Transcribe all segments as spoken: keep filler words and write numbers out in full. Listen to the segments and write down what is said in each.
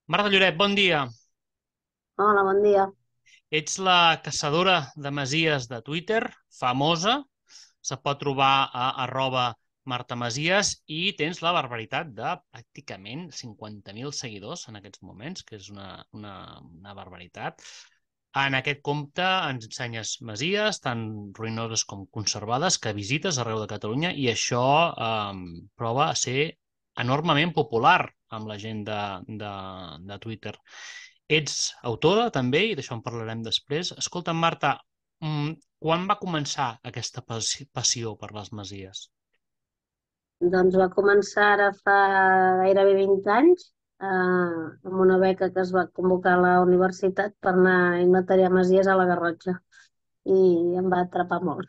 Marta Lloret, bon dia. Hola, bon dia. Ets la caçadora de masies de Twitter, famosa. Se pot trobar a arroba Marta Masies i tens la barbaritat de pràcticament cinquanta mil seguidors en aquests moments, que és una, una, una barbaritat. En aquest compte ens ensenyes masies, tant ruïnoses com conservades, que visites arreu de Catalunya i això eh, prova a ser enormement popular amb la gent de, de, de Twitter. Ets autora també, i d'això en parlarem després. Escolta, Marta, mm, quan va començar aquesta passi- passió per les masies? Doncs va començar ara fa gairebé vint anys, eh, amb una beca que es va convocar a la universitat per anar a inventariar masies a la Garrotxa i em va atrapar molt.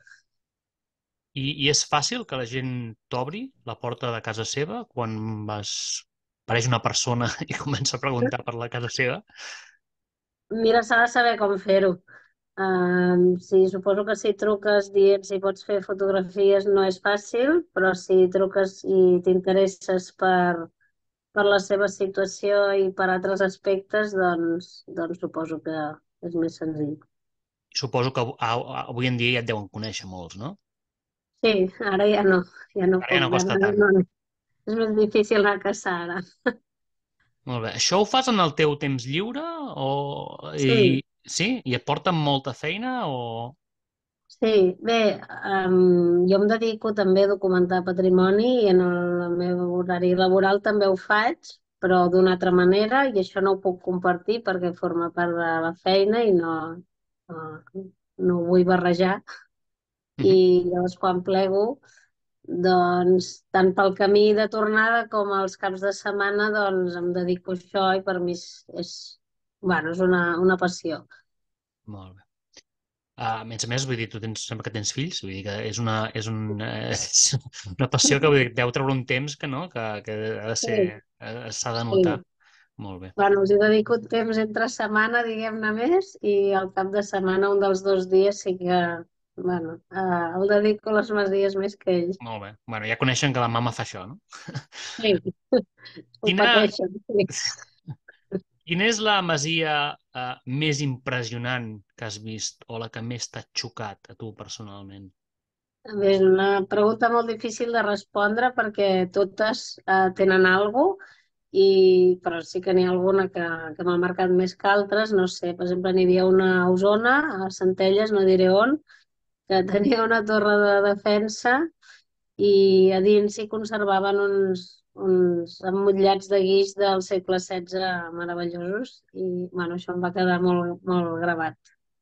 I, I és fàcil que la gent t'obri la porta de casa seva quan vas... apareix una persona i comença a preguntar per la casa seva? Mira, s'ha de saber com fer-ho. Um, sí, suposo que si truques dient si pots fer fotografies no és fàcil, però si truques i t'interesses per, per la seva situació i per altres aspectes, doncs, doncs suposo que és més senzill. Suposo que av- a- avui en dia ja et deuen conèixer molts, no? Sí, ara ja no, ja no Ara ja puc no costa veure, tant. no, no. És més difícil anar a caçar ara. Molt bé. Això ho fas en el teu temps lliure o... Sí, I... Sí? I et porten molta feina o... sí, bé, um, jo em dedico també a documentar patrimoni i en el meu horari laboral també ho faig, però d'una altra manera i això no ho puc compartir perquè forma part de la feina i no, no, no ho vull barrejar. I Mhm. llavors quan plego, doncs tant pel camí de tornada com els caps de setmana, doncs em dedico a això i per mi és, és, bueno, és una, una passió. Molt bé. Ah, a més a més, vull dir, tu tens, sembla que tens fills, vull dir que és una, és un, eh, és una passió que vull dir, deu treure un temps que no, que, que ha de ser, Sí, eh, s'ha de notar. sí. Molt bé. Bueno, us he dedicat temps entre setmana, diguem-ne més, i al cap de setmana, un dels dos dies, sí que, bueno, eh, el dedico a les masies més que ell. Molt bé. Bueno, ja coneixen que la mama fa això, no? Sí, ho Quina, pateixen, sí. quina és la masia eh, més impressionant que has vist o la que més t'ha xocat a tu personalment? A més, una pregunta molt difícil de respondre perquè totes eh, tenen alguna cosa, i, però sí que n'hi ha alguna que, que m'ha marcat més que altres. No sé, per exemple, n'hi havia una a Osona, a Centelles, no diré on, que tenia una torre de defensa i a dins s'hi conservaven uns, uns emmotllats de guix del segle setze meravellosos i bueno, això em va quedar molt, molt gravat.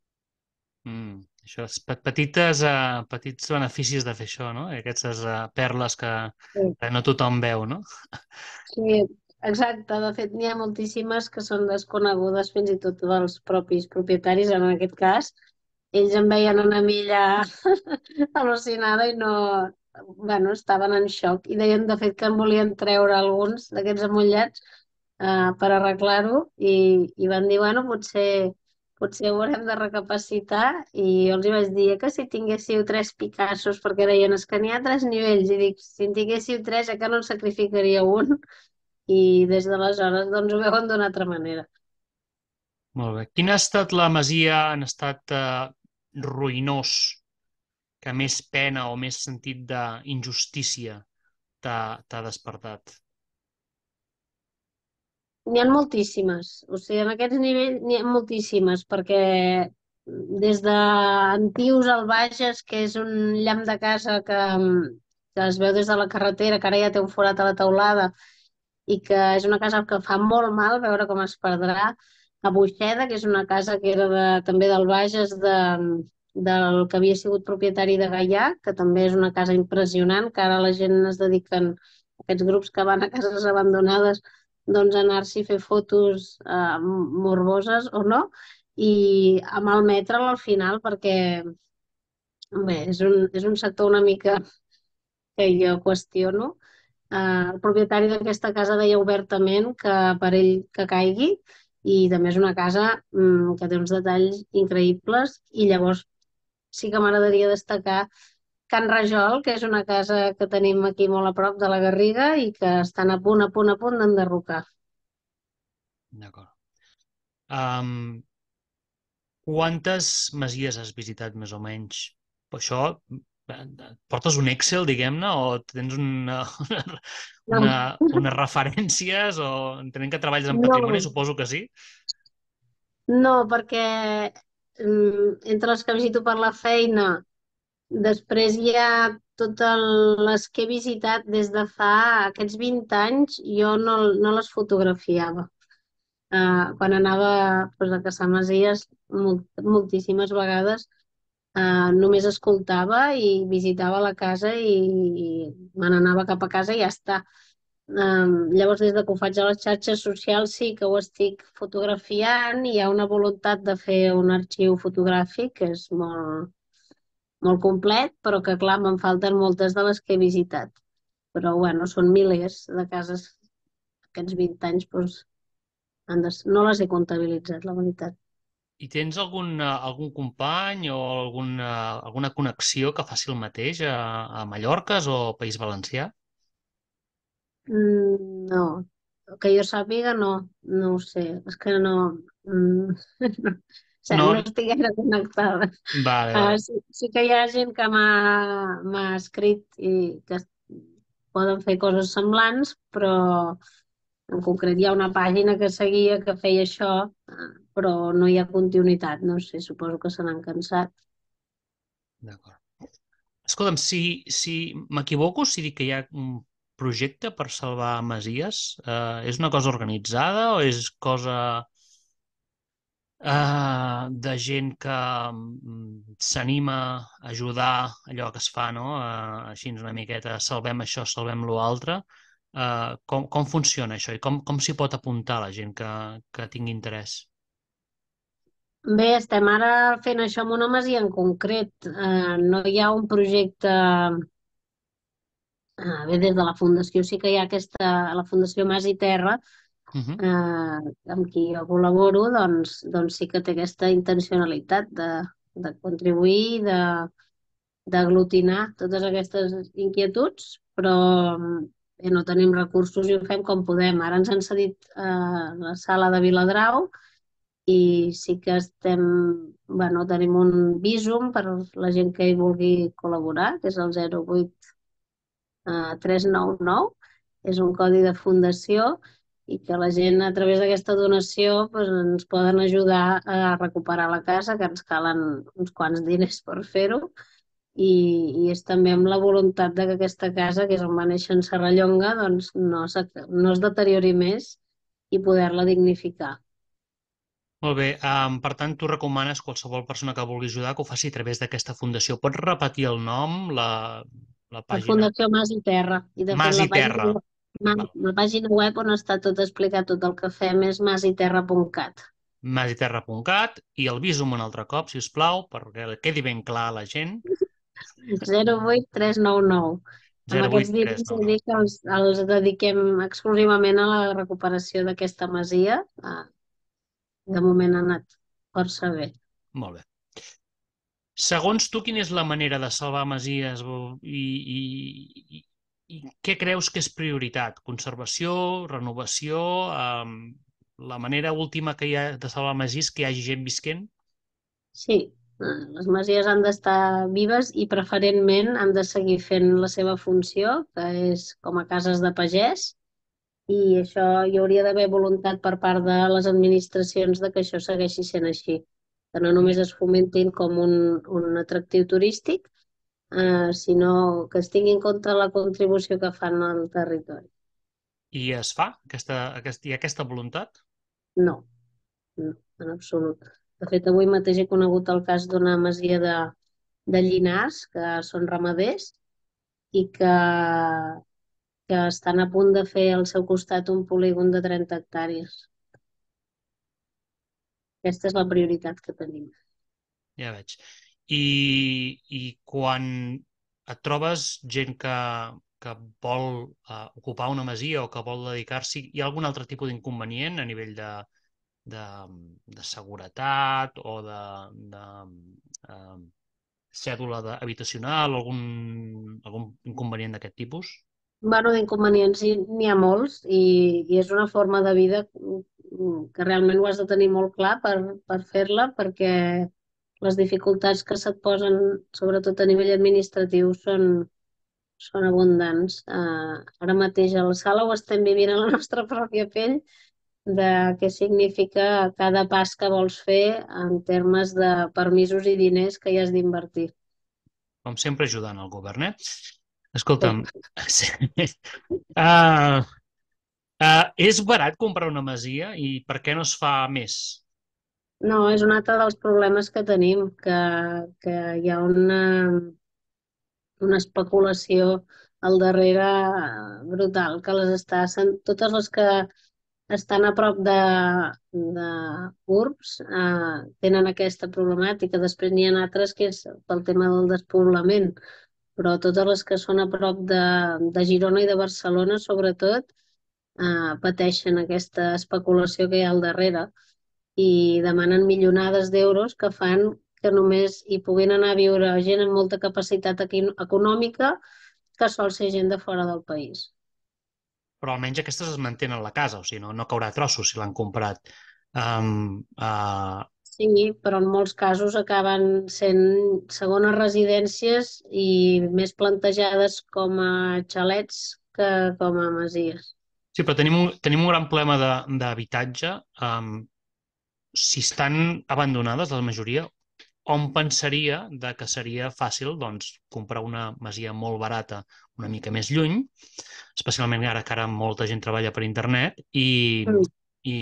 Mm, això és pe- petites, eh, petits beneficis de fer això, no? Aquestes eh, perles que, Sí, que no tothom veu, no? sí, exacte. De fet, n'hi ha moltíssimes que són desconegudes fins i tot dels propis propietaris. En aquest cas, ells em veien una milla al·lucinada i no... Bueno, estaven en xoc i deien de fet que en volien treure alguns d'aquests amollats eh, per arreglar-ho i, i van dir, bueno, potser, potser haurem de recapacitar i jo els hi vaig dir "Eh, que si tinguéssiu tres Picassos, perquè deien, és que n'hi ha tres nivells, i dic, si en tinguéssiu tres, ja que no en sacrificaria un, i des d'aleshores doncs ho veuen d'una altra manera. Molt bé. Quina ha estat la masia en estat eh, ruïnós que més pena o més sentit d'injustícia t'ha t'ha despertat? N'hi ha moltíssimes, o sigui, en aquests nivells n'hi ha moltíssimes, perquè des de Antius al Bages, que és un llamp de casa que, que es veu des de la carretera, que ara ja té un forat a la teulada, i que és una casa que fa molt mal veure com es perdrà. A Buixeda, que és una casa que era de, també del Bages, de, del que havia sigut propietari de Gaià, que també és una casa impressionant, que ara la gent es dediquen, aquests grups que van a cases abandonades, doncs a anar-s'hi a fer fotos eh, morboses o no, i a malmetre'l al final perquè bé, és un, és un sector una mica que jo qüestiono. Eh, el propietari d'aquesta casa deia obertament que per ell que caigui i també és una casa mm, que té uns detalls increïbles i llavors sí que m'agradaria destacar Can Rajol, que és una casa que tenim aquí molt a prop de la Garriga i que estan a punt, a punt, a punt d'enderrocar. D'acord. Um, quantes masies has visitat, més o menys? Per això, eh, portes un Excel, diguem-ne, o tens una, una, No, unes referències, o entenent que treballes en patrimoni, no, suposo que sí. no, perquè mm, entre les que visito per la feina, després hi ha totes les que he visitat des de fa aquests vint anys, jo no, no les fotografiava. Uh, quan anava pues, a caçar masies, molt, moltíssimes vegades uh, només escoltava i visitava la casa i, i me n'anava cap a casa i ja està. Um, llavors, des de que ho faig a les xarxes socials, sí que ho estic fotografiant i hi ha una voluntat de fer un arxiu fotogràfic que és molt, molt complet, però que, clar, me'n falten moltes de les que he visitat. Però, bueno, són milers de cases. Aquests vint anys, doncs, han de... no les he comptabilitzat, la veritat. I tens algun, eh, algun company o alguna, alguna connexió que faci el mateix a, a Mallorca o País Valencià? Mm, no, que jo sàpiga, no, no ho sé. És que no... Mm, no. O sigui, no No, estic gaire connectada. vale, Uh, vale. sí, sí que hi ha gent que m'ha m'ha escrit i que es- poden fer coses semblants, però en concret hi ha una pàgina que seguia que feia això, eh, però no hi ha continuïtat. No sé, suposo que se n'han cansat. D'acord. Escolta'm, si, si m'equivoco, si dic que hi ha un projecte per salvar masies, eh, és una cosa organitzada o és cosa eh, de gent que mm, s'anima a ajudar allò que es fa, no? Eh, així una miqueta, salvem això, salvem lo altre. Eh, com, com funciona això i com, com s'hi pot apuntar la gent que, que tingui interès? Bé, estem ara fent això amb una masia en concret. Eh, no hi ha un projecte. Ah, bé, des de la Fundació sí que hi ha aquesta, la Fundació Mas i Terra, Mhm. eh, amb qui jo col·laboro, doncs, doncs sí que té aquesta intencionalitat de, de contribuir, de, d'aglutinar totes aquestes inquietuds, però bé, no tenim recursos i ho fem com podem. Ara ens han cedit eh, la sala de Viladrau i sí que estem, bueno, tenim un visum per la gent que hi vulgui col·laborar, que és el zero vuit eh, tres nou nou, és un codi de fundació i que la gent a través d'aquesta donació pues, ens poden ajudar a recuperar la casa, que ens calen uns quants diners per fer-ho, i, i és també amb la voluntat de que aquesta casa, que és on va néixer en Serrallonga, doncs no, s'ac- no es deteriori més i poder-la dignificar. Molt bé, um, per tant, tu recomanes qualsevol persona que vulgui ajudar que ho faci a través d'aquesta fundació. Pots repetir el nom, la, la La pàgina? Fundació Mas i Terra. I de fet Mas la i Terra. pàgina, ma- Val. la pàgina web on està tot explicat, tot el que fem és masiterra punt cat. masiterra punt cat i el visum un altre cop, si us plau, perquè quedi ben clar a la gent. zero vuit tres nou nou. Amb zero vuit aquests tres diners nou he nou. dit que els, els dediquem exclusivament a la recuperació d'aquesta masia. Ah, de moment ha anat força bé. Molt bé. Segons tu, quina és la manera de salvar masies i, i, i, i què creus que és prioritat? Conservació, renovació, um, la manera última que hi ha de salvar masies és que hi hagi gent visquent? Sí, eh, les masies han d'estar vives i preferentment han de seguir fent la seva funció, que és com a cases de pagès, i això hi hauria d'haver voluntat per part de les administracions de que això segueixi sent així, que no només es fomentin com un, un atractiu turístic, eh, sinó que es tingui en compte la contribució que fan al territori. I es fa? Aquesta, aquest, hi ha aquesta voluntat? No, no, en absolut. De fet, avui mateix he conegut el cas d'una masia de, de Llinars, que són ramaders, i que, que estan a punt de fer al seu costat un polígon de trenta hectàrees. Aquesta és la prioritat que tenim. Ja veig. I, i quan et trobes gent que, que vol uh, ocupar una masia o que vol dedicar-s'hi, hi ha algun altre tipus d'inconvenient a nivell de, de, de seguretat o de, de uh, cèdula de, habitacional, algun, algun inconvenient d'aquest tipus? Bueno, d'inconvenients hi- n'hi ha molts i, i és una forma de vida mm, que realment ho has de tenir molt clar per, per fer-la perquè les dificultats que se't posen, sobretot a nivell administratiu, són, són abundants. Uh, ara mateix a la sala ho estem vivint a la nostra pròpia pell de què significa cada pas que vols fer en termes de permisos i diners que hi has d'invertir. Com sempre ajudant el govern, eh? Sí. Escolta'm, sí. Uh, uh, és barat comprar una masia i per què no es fa més? No, és un altre dels problemes que tenim, que, que hi ha una, una especulació al darrere brutal, que les està, sent- totes les que estan a prop de, de urbs eh, tenen aquesta problemàtica. Després n'hi ha altres que és pel tema del despoblament, però totes les que són a prop de, de Girona i de Barcelona, sobretot, eh, pateixen aquesta especulació que hi ha al darrere i demanen milionades d'euros que fan que només hi puguin anar a viure gent amb molta capacitat equi- econòmica que sol ser gent de fora del país. Però almenys aquestes es mantenen a la casa, o sigui, no, no caurà a trossos si l'han comprat. Um, uh, Sí, però en molts casos acaben sent segones residències i més plantejades com a xalets que com a masies. sí, però tenim un, tenim un gran problema de- d'habitatge. Um, si estan abandonades, la majoria, hom pensaria de que seria fàcil doncs, comprar una masia molt barata una mica més lluny, especialment ara que ara molta gent treballa per internet, i, Mm. i,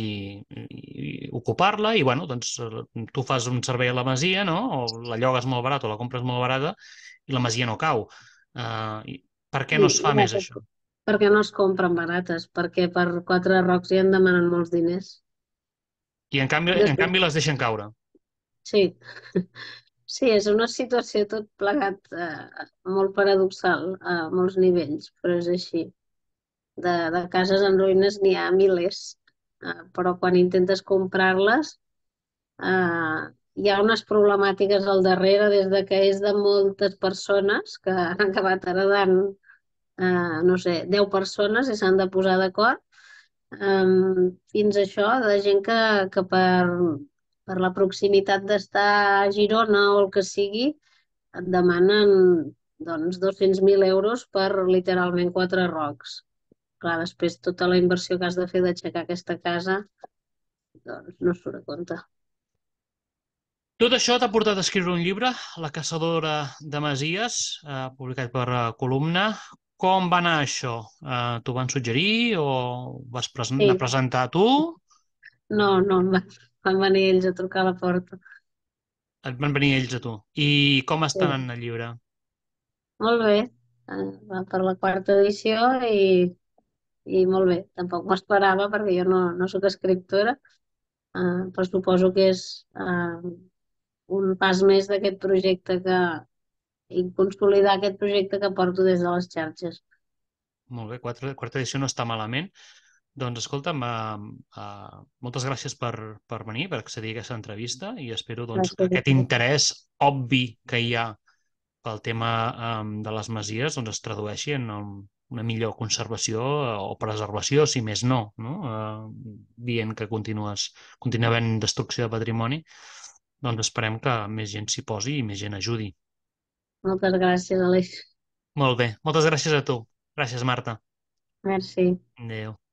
i ocupar-la, i bueno, doncs, eh, tu fas un servei a la masia, no? O la llogues molt barat o la compres molt barata, i la masia no cau. Uh, i per què I, no es fa ja, més això? perquè no es compren barates, perquè per quatre rocs ja en demanen molts diners. I en canvi, en Després, canvi les deixen caure. sí, sí, és una situació tot plegat eh, molt paradoxal a molts nivells, però és així. De, de cases en ruïnes n'hi ha milers, eh, però quan intentes comprar-les eh, hi ha unes problemàtiques al darrere des de que és de moltes persones que han acabat heredant, eh, no sé, deu persones i s'han de posar d'acord, eh, fins a això de gent que, que per, per la proximitat d'estar a Girona o el que sigui et demanen doncs dos-cents mil euros per literalment quatre rocs. Clar, després tota la inversió que has de fer d'aixecar aquesta casa, doncs no surt a compte. Tot això t'ha portat a escriure un llibre, La caçadora de Masies, eh, publicat per eh, Columna. Com va anar això? Eh, t'ho van suggerir o vas presen anar a Sí, presentar tu? no, no, em van, van venir ells a trucar a la porta. Et van venir ells a tu. I com està Sí, anant el llibre? molt bé. Eh, va per la quarta edició i, i molt bé. Tampoc m'ho esperava perquè jo no, no sóc escriptora, eh, però suposo que és eh, un pas més d'aquest projecte que, i consolidar aquest projecte que porto des de les xarxes. Molt bé, quarta, quarta edició no està malament. Doncs escolta'm, uh, uh, moltes gràcies per, per venir, per accedir a aquesta entrevista i espero doncs, que Gràcies a aquest tu. interès obvi que hi ha pel tema um, de les masies doncs, es tradueixi en um, una millor conservació eh, o preservació, si més no, no? Uh, dient que continues, continua havent destrucció de patrimoni, doncs esperem que més gent s'hi posi i més gent ajudi. Moltes gràcies, Aleix. Molt bé, moltes gràcies a tu. Gràcies, Marta. Merci. Adéu.